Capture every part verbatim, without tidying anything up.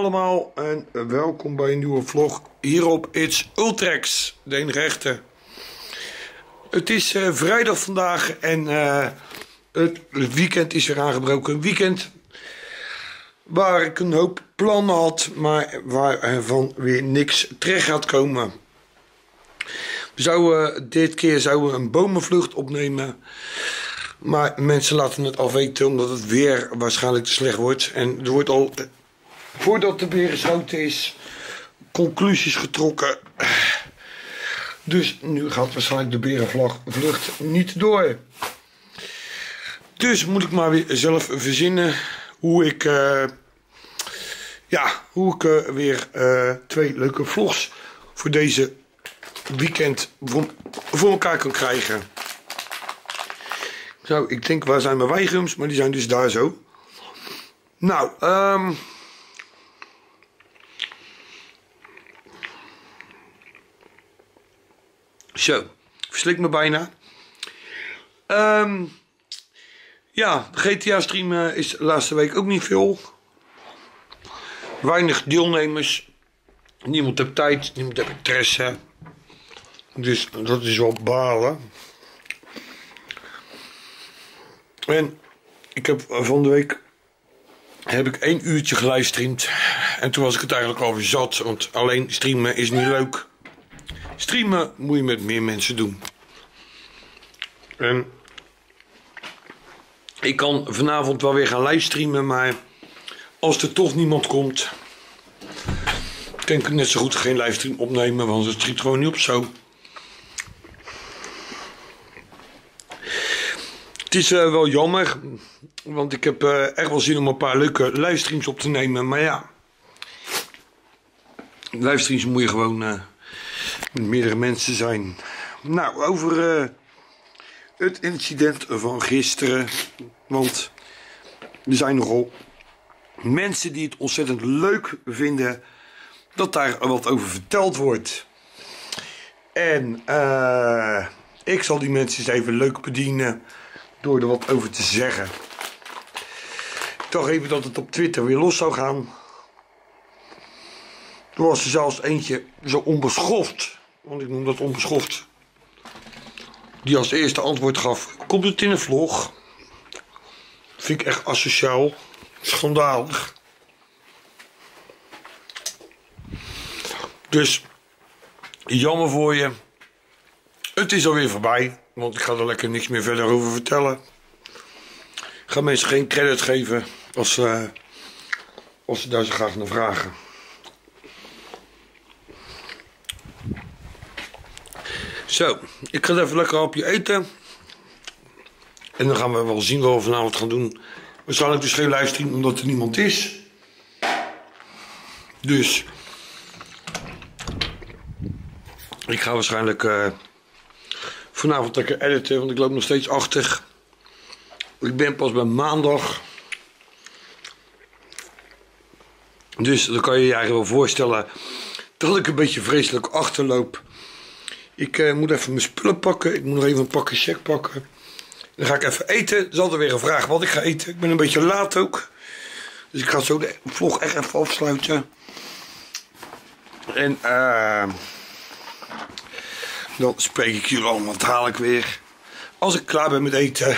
allemaal en welkom bij een nieuwe vlog hier op It's Ultrex, de enige echte. Het is uh, vrijdag vandaag en uh, het weekend is weer aangebroken. Een weekend waar ik een hoop plannen had, maar waarvan weer niks terecht gaat komen. We zouden, dit keer zouden we een bomenvlucht opnemen. Maar mensen laten het al weten omdat het weer waarschijnlijk te slecht wordt. En er wordt al, voordat de beer geschoten is, conclusies getrokken. Dus nu gaat waarschijnlijk de berenvlucht niet door. Dus moet ik maar weer zelf verzinnen hoe ik, uh, ja, hoe ik uh, weer uh, twee leuke vlogs voor deze weekend voor, voor elkaar kan krijgen. Zo, ik denk, waar zijn mijn weigums? Maar die zijn dus daar zo. Nou, um, zo, verslik me bijna. Um, ja, de G T A-stream uh, is de laatste week ook niet veel. Weinig deelnemers. Niemand heeft tijd, niemand heeft interesse. Dus dat is wel balen. En ik heb van de week heb ik één uurtje gelivestreamd. En toen was ik het eigenlijk alweer zat. Want alleen streamen is niet leuk. Streamen moet je met meer mensen doen. En ik kan vanavond wel weer gaan livestreamen. Maar als er toch niemand komt, kan ik net zo goed geen livestream opnemen. Want het schiet gewoon niet op zo. Het is uh, wel jammer, want ik heb uh, echt wel zin om een paar leuke livestreams op te nemen. Maar ja, livestreams moet je gewoon uh, met meerdere mensen zijn. Nou, over uh, het incident van gisteren. Want er zijn nogal mensen die het ontzettend leuk vinden dat daar wat over verteld wordt. En uh, ik zal die mensen eens even leuk bedienen door er wat over te zeggen. Ik dacht even dat het op Twitter weer los zou gaan. Toen was er zelfs eentje zo onbeschoft, want ik noem dat onbeschoft, die als eerste antwoord gaf: komt het in een vlog? Vind ik echt asociaal, schandalig. Dus jammer voor je. Het is alweer voorbij. Want ik ga er lekker niks meer verder over vertellen. Ik ga mensen geen credit geven als, uh, als ze daar zo graag naar vragen. Zo, ik ga even lekker een hapje eten. En dan gaan we wel zien wat we vanavond gaan doen. Waarschijnlijk dus geen livestream omdat er niemand is. Dus ik ga waarschijnlijk Uh, vanavond lekker editen, want ik loop nog steeds achter. Ik ben pas bij maandag. Dus dan kan je je eigenlijk wel voorstellen dat ik een beetje vreselijk achterloop. Ik uh, moet even mijn spullen pakken. Ik moet nog even een pakje check pakken. Dan ga ik even eten. Er is altijd weer een vraag wat ik ga eten. Ik ben een beetje laat ook. Dus ik ga zo de vlog echt even afsluiten. En eh... Uh, dan spreek ik jullie allemaal, wat haal ik weer. Als ik klaar ben met eten,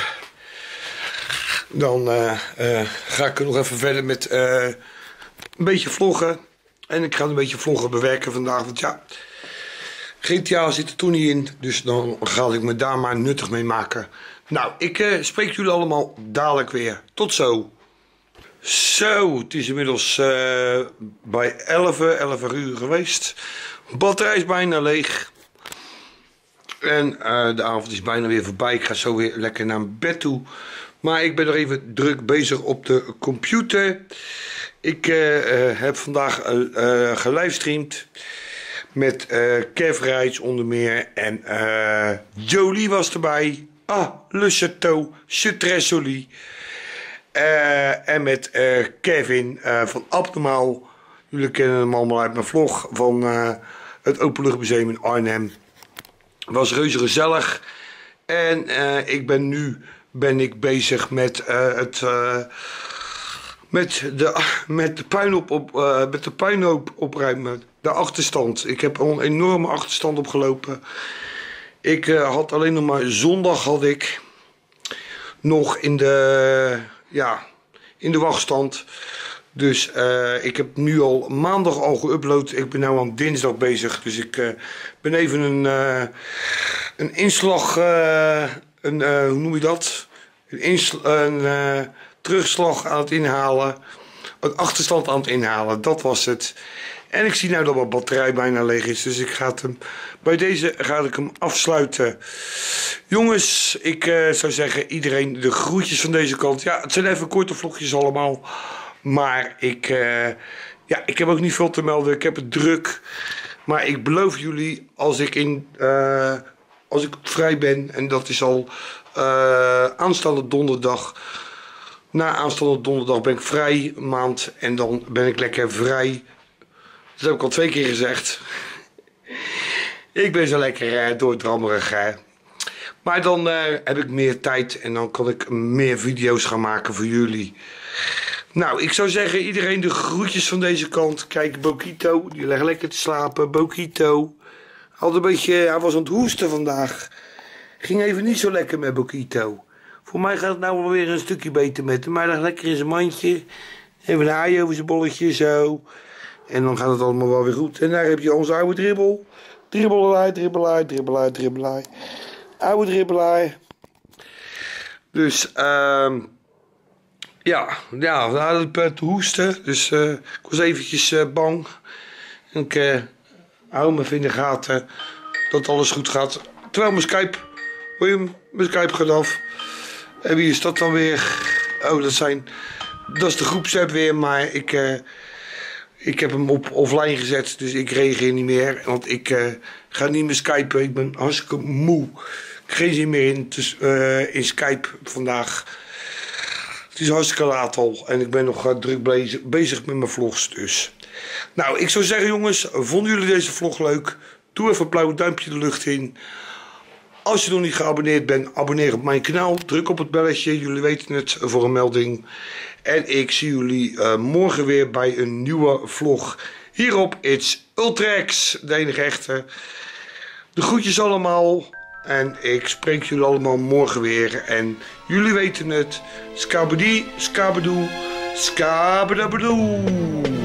dan uh, uh, ga ik er nog even verder met uh, een beetje vloggen. En ik ga een beetje vloggen bewerken vandaag, want ja, G T A zit er toen niet in. Dus dan ga ik me daar maar nuttig mee maken. Nou, ik uh, spreek jullie allemaal dadelijk weer. Tot zo. Zo, het is inmiddels uh, bij elf, elf uur geweest. De batterij is bijna leeg. En uh, de avond is bijna weer voorbij. Ik ga zo weer lekker naar bed toe. Maar ik ben nog even druk bezig op de computer. Ik uh, uh, heb vandaag uh, uh, gelivestreamd. Met uh, Kev Rijts onder meer. En uh, Jolie was erbij. Ah, Le Chateau, C'est Très Joli. Uh, en met uh, Kevin uh, van Abnormaal. Jullie kennen hem allemaal uit mijn vlog van uh, het Openluchtmuseum in Arnhem. Was reuze gezellig. En uh, ik ben nu ben ik bezig met uh, het uh, met de, met de puinhoop op, uh, met de puinhoop opruimen. De achterstand. Ik heb al een enorme achterstand opgelopen. Ik uh, had alleen nog maar zondag had ik nog in de, ja, in de wachtstand. Dus uh, ik heb nu al maandag al geüpload. Ik ben nu aan dinsdag bezig. Dus ik uh, ben even een, uh, een inslag, uh, een, uh, hoe noem je dat? Een, insla een uh, terugslag aan het inhalen. Een achterstand aan het inhalen. Dat was het. En ik zie nou dat mijn batterij bijna leeg is. Dus ik ga het hem, bij deze ga ik hem afsluiten. Jongens, ik uh, zou zeggen iedereen de groetjes van deze kant. Ja, het zijn even korte vlogjes allemaal. Maar ik, uh, ja, ik heb ook niet veel te melden. Ik heb het druk. Maar ik beloof jullie, als ik, in, uh, als ik vrij ben, en dat is al uh, aanstaande donderdag. Na aanstaande donderdag ben ik vrij, een maand. En dan ben ik lekker vrij. Dat heb ik al twee keer gezegd. Ik ben zo lekker uh, doordrammerig. Hè. Maar dan uh, heb ik meer tijd en dan kan ik meer video's gaan maken voor jullie. Nou, ik zou zeggen, iedereen de groetjes van deze kant. Kijk, Bokito, die ligt lekker te slapen. Bokito. Had een beetje, hij was aan het hoesten vandaag. Ging even niet zo lekker met Bokito. Voor mij gaat het nou wel weer een stukje beter met hem. Maar hij ligt lekker in zijn mandje. Even een haai over zijn bolletje, zo. En dan gaat het allemaal wel weer goed. En daar heb je onze oude dribbel. Dribbelaar, dribbelaar, dribbelaar, dribbelaar. Oude dribbelaar. Dus, ehm... Uh, Ja, ja, we hadden het te hoesten, dus uh, ik was eventjes uh, bang. En ik uh, hou me even in de gaten dat alles goed gaat. Terwijl mijn Skype, hoor je hem? Mijn Skype gaat af. En wie is dat dan weer? Oh, dat zijn, dat is de groepsapp weer, maar ik, uh, ik heb hem op offline gezet, dus ik reageer niet meer. Want ik uh, ga niet meer skypen, ik ben hartstikke moe. Ik heb geen zin meer in, dus, uh, in Skype vandaag. Het is hartstikke laat al en ik ben nog uh, druk bezig, bezig met mijn vlogs dus. Nou, ik zou zeggen jongens, vonden jullie deze vlog leuk? Doe even een blauw duimpje de lucht in. Als je nog niet geabonneerd bent, abonneer op mijn kanaal. Druk op het belletje, jullie weten het, voor een melding. En ik zie jullie uh, morgen weer bij een nieuwe vlog. Hier op It's Ultrax, de enige echte. De groetjes allemaal. En ik spreek jullie allemaal morgen weer. En jullie weten het. Skabedi, skabedoe, skabadabedoe.